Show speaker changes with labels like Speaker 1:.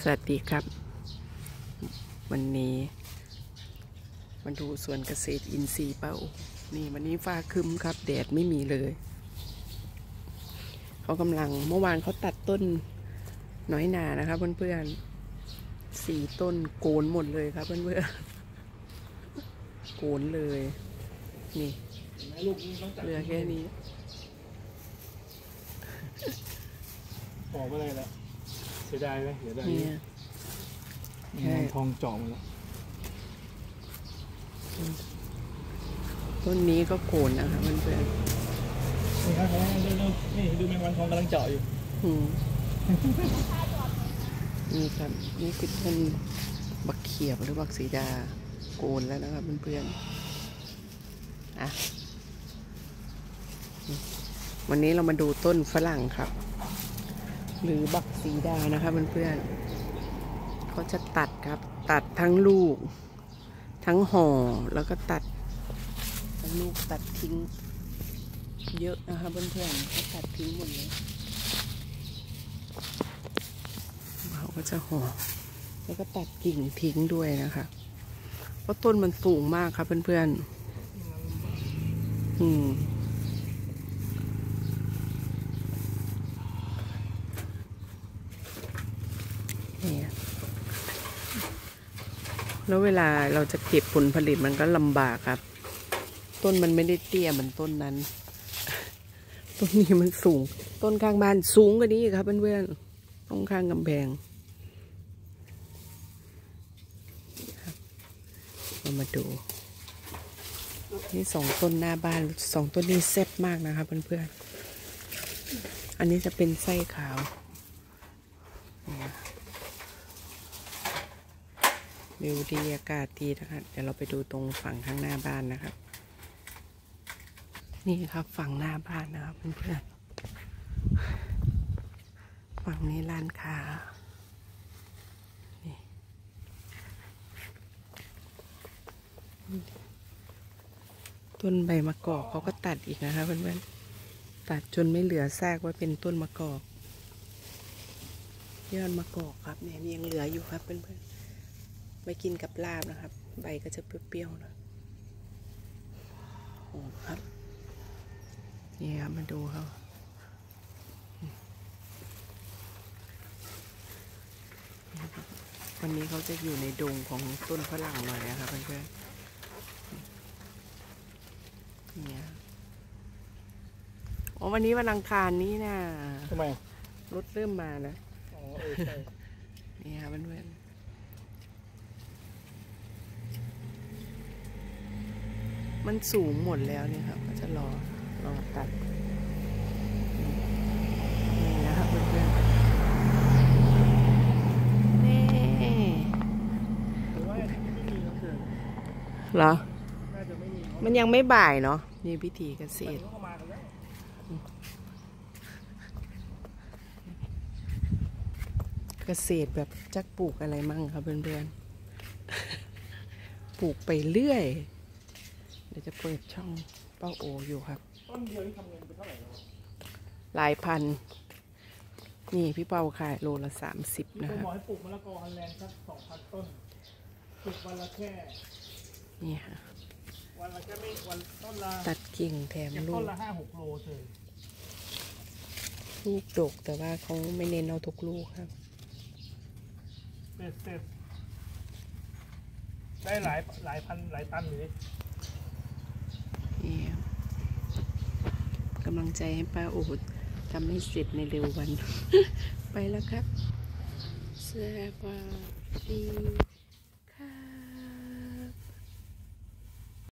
Speaker 1: สวัสดีครับวันนี้มาดูสวนเกษตรอินทรีย์เป้านี่วันนี้ฟ้าครึ้มครับแดดไม่มีเลยเขากำลังเมื่อวานเขาตัดต้นน้อยหนานะครับเพื่อนๆ4 ต้นโกนหมดเลยครับเพื่อนๆโกนเลยนี่เหลือแค่นี้
Speaker 2: ออกอะไรแล้วเสียดายไหมเสียดายทองเจาะหมดแล้ว
Speaker 1: ต้นนี้ก็โกนนะครับเพื่อน
Speaker 2: ๆนี่ครับนี่ดูแมงวันทองกำลังเจาะอยู่
Speaker 1: นี่ครับนี่คือต้นบักเขียบหรือบักสีดาโกนแล้วนะครับเพื่อนๆอ่ะวันนี้เรามาดูต้นฝรั่งครับหรือบักสีดานะครับเพื่อนๆเขาจะตัดครับตัดทั้งลูกทั้งห่อแล้วก็ตัดทั้งลูกตัดทิ้งเยอะนะคะเพื่อนๆเขาตัดทิ้งหมดเลยเขาก็จะห่อแล้วก็ตัดกิ่งทิ้งด้วยนะคะเพราะต้นมันสูงมากครับเพื่อนๆแล้วเวลาเราจะเก็บผลผลิตมันก็ลำบากครับต้นมันไม่ได้เตี้ยเหมือนต้นนั้นต้นนี้มันสูงต้นข้างบ้านสูงกว่านี้ครับเพื่อนๆตรงข้างกำแพงเรามาดูนี่2 ต้นหน้าบ้าน2 ต้นนี้แซ่บมากนะครับเพื่อนๆอันนี้จะเป็นไส้ขาววิวดีอากาศดีนะครับเดี๋ยวเราไปดูตรงฝั่งข้างหน้าบ้านนะครับนี่ครับฝั่งหน้าบ้านนะครับเพื่อนๆฝั่งนี้ร้านค้านี่ต้นใบมะกอกเขาก็ตัดอีกนะครับเพื่อนๆตัดจนไม่เหลือซากว่าเป็นต้นมะกอกยอดมะกอกครับเนี่ยยังเหลืออยู่ครับเพื่อนๆไปกินกับลาบนะครับใบก็จะเปรี้ยวๆนะโอ้ครับนี่ครับมาดูเขาวันนี้เขาจะอยู่ในดงของต้นฝรั่งหน่อยนะครับเพื่อนๆเนี่ยอ๋อวันนี้วันอังคารนี้นะ
Speaker 2: ทำไม
Speaker 1: รถเริ่มมานะ
Speaker 2: อ๋อใช่
Speaker 1: นี่ครับเพื่อนมันสูงหมดแล้วเนี่ยครับก็จะรอตัดนี่นะครับเพื่อนๆนี่เหรอมันยังไม่บ่ายเนาะนี่พิธีเกษตรเกษตรแบบจักปลูกอะไรมั่งครับเพื่อนๆปลูกไปเรื่อยเดี๋ยวจะเปิดช่องเป้าโออยู่ครับ
Speaker 2: ต้นเดียวนี่ทำเงินไปเท่าไหร่
Speaker 1: หลายพันนี่พี่เป้าขายโลละ30นะครับ
Speaker 2: บอกให้ปลูกมะละกอฮอลแลนด์สัก2,000 ต้นปลูกวันละแค่
Speaker 1: นี่ค่ะ
Speaker 2: วันละแค่ไม่วันต้นละ
Speaker 1: ตัดกิ่งแถมลูก
Speaker 2: ต้นละ5-6 โลเลย
Speaker 1: ลูกดกแต่ว่าเขาไม่เน้นเอาทุกลูกครับ
Speaker 2: เสร็จได้หลายพันหลายตันเลย
Speaker 1: นี่กำลังใจให้ป้าโอ๊ตทำให้เสร็จในเร็ววัน ไปแล้วครับสวัสดี